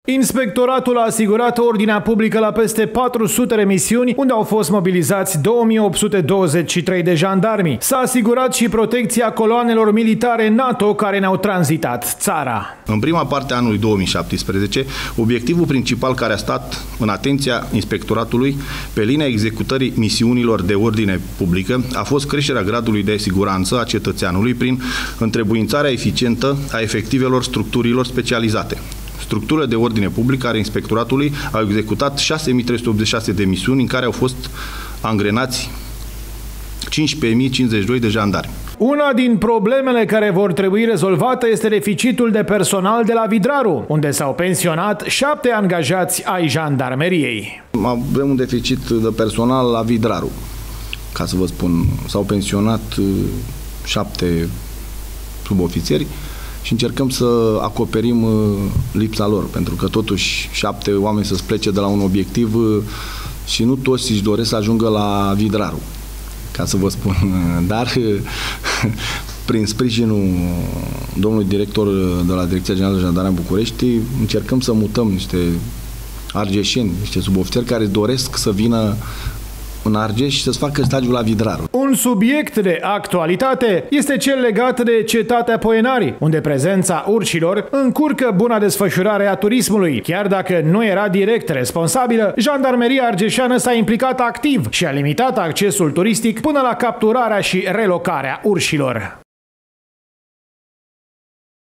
Inspectoratul a asigurat ordinea publică la peste 400 remisiuni, unde au fost mobilizați 2823 de jandarmi. S-a asigurat și protecția coloanelor militare NATO care ne-au tranzitat țara. În prima parte a anului 2017, obiectivul principal care a stat în atenția Inspectoratului pe linia executării misiunilor de ordine publică a fost creșterea gradului de siguranță a cetățeanului prin întrebuințarea eficientă a efectivelor structurilor specializate. Structurile de ordine publică ale Inspectoratului au executat 6.386 de misiuni în care au fost angrenați 15.052 de jandarmi. Una din problemele care vor trebui rezolvate este deficitul de personal de la Vidraru, unde s-au pensionat 7 angajați ai jandarmeriei. Avem un deficit de personal la Vidraru, ca să vă spun. S-au pensionat 7 subofițeri și încercăm să acoperim lipsa lor, pentru că totuși 7 oameni să-ți plece de la un obiectiv și nu toți își doresc să ajungă la Vidraru, ca să vă spun. Dar prin sprijinul domnului director de la Direcția Generală de Jandarmerie București încercăm să mutăm niște argeșeni, niște subofițeri care doresc să vină în Argeș și să-ți facă stagiul la Vidraru. Un subiect de actualitate este cel legat de cetatea Poenari, unde prezența urșilor încurcă buna desfășurare a turismului. Chiar dacă nu era direct responsabilă, Jandarmeria Argeșeană s-a implicat activ și a limitat accesul turistic până la capturarea și relocarea urșilor.